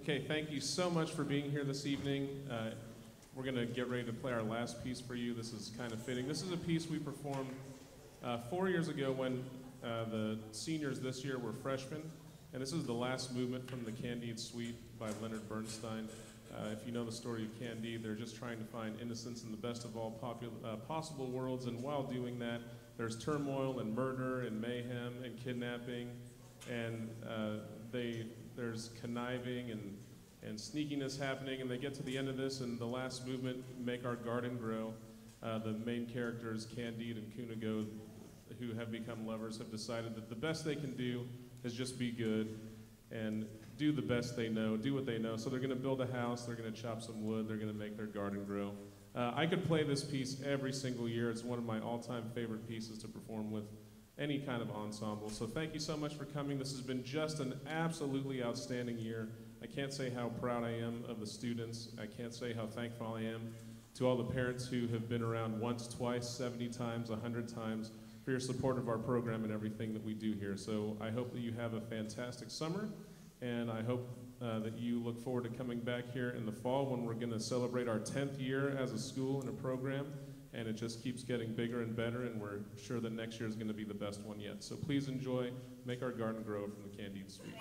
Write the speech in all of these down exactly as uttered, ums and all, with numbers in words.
Okay, thank you so much for being here this evening. Uh, we're going to get ready to play our last piece for you. This is kind of fitting. This is a piece we performed uh, four years ago when uh, the seniors this year were freshmen. And this is the last movement from the Candide Suite by Leonard Bernstein. Uh, if you know the story of Candide, they're just trying to find innocence in the best of all popul- uh, possible worlds. And while doing that, there's turmoil and murder and mayhem and kidnapping. And uh, they... there's conniving and, and sneakiness happening, and they get to the end of this, and the last movement, Make Our Garden Grow, uh, the main characters, Candide and Cunego, who have become lovers, have decided that the best they can do is just be good and do the best they know, do what they know. So they're going to build a house, they're going to chop some wood, they're going to make their garden grow. Uh, I could play this piece every single year. It's one of my all-time favorite pieces to perform with any kind of ensemble. So thank you so much for coming. This has been just an absolutely outstanding year. I can't say how proud I am of the students. I can't say how thankful I am to all the parents who have been around once, twice, seventy times, one hundred times for your support of our program and everything that we do here. So I hope that you have a fantastic summer, and I hope uh, that you look forward to coming back here in the fall when we're going to celebrate our tenth year as a school and a program. And it just keeps getting bigger and better, and we're sure that next year is going to be the best one yet. So please enjoy Make Our Garden Grow from the Candide Suite.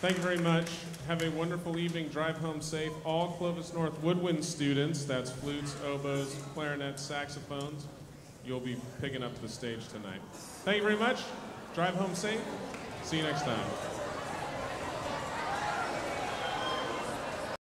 Thank you very much. Have a wonderful evening. Drive home safe. All Clovis North Woodwind students, that's flutes, oboes, clarinets, saxophones, you'll be picking up the stage tonight. Thank you very much. Drive home safe. See you next time.